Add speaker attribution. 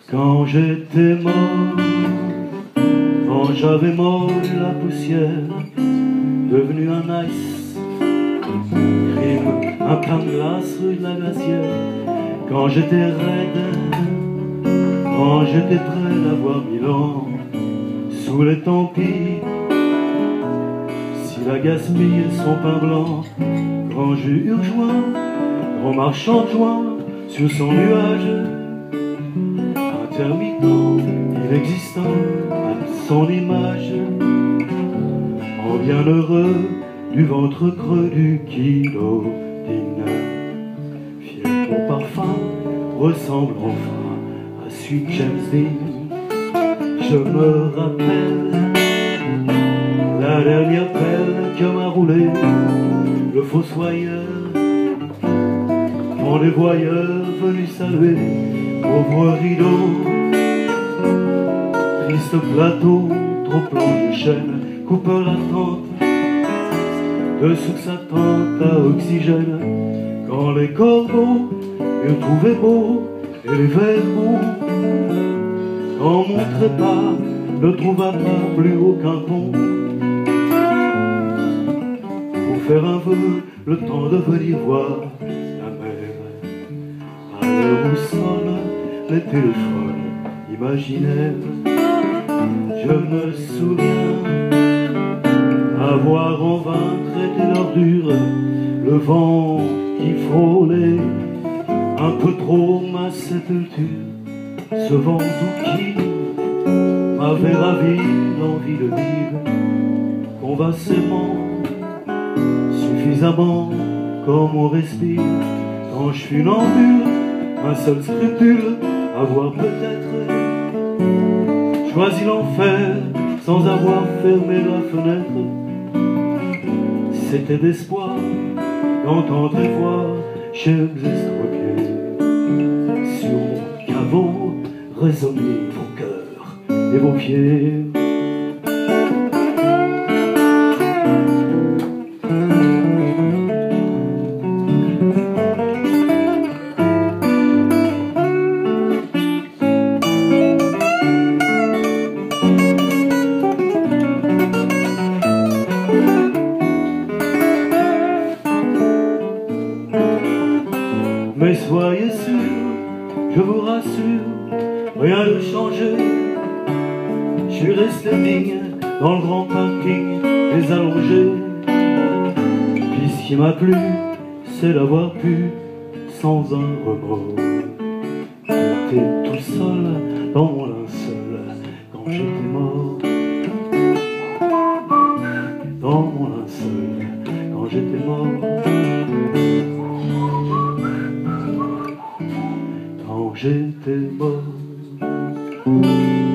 Speaker 1: Quand j'étais mort, quand j'avais mort la poussière, devenu un ice crime, un pain de glace rue de la Glacière. Quand j'étais raide, quand j'étais prêt d'avoir 1000 ans, sous les tampis, s'il a gaspillé son pain blanc, quand j'eus joint, grand marchand de joint sur son nuage, intermittent, inexistant à son image, en bienheureux du ventre creux du guillotine. Fier mon parfum ressemble enfin à Sweet James Dean. Je me rappelle la dernière pelle que m'a roulé le fossoyeur, quand les voyeurs venus saluer pauvre rideau, triste plateau, trop plein de chaînes, coupe la tente, dessous sa tente à oxygène. Quand les corbeaux le trouvaient beau et les verrous, quand mon trépas ne trouva pas plus aucun pont, pour faire un vœu, le temps de venir voir la mer. À l'heure où sonnent les téléphones imaginaires, je me souviens avoir en vain traité d'ordure le vent qui frôlait un peu trop ma sépulture. Ce vent doux qui m'avait ravi l'envie de vivre, convassément, suffisamment comme on respire. Quand je suis funambule, un seul scrupule, avoir peut-être choisi l'enfer sans avoir fermé la fenêtre. C'était d'espoir d'entendre et voir chers estroqués sur mon caveau résonner vos cœurs et vos pieds. Mais soyez sûrs, je vous rassure, rien ne changé. Je suis resté digne dans le grand parking des allongés. Puis ce qui m'a plu, c'est d'avoir pu, sans un remords, j'étais tout seul dans mon linceul quand j'étais mort. Dans mon linceul quand j'étais mort. Quand j'étais mort.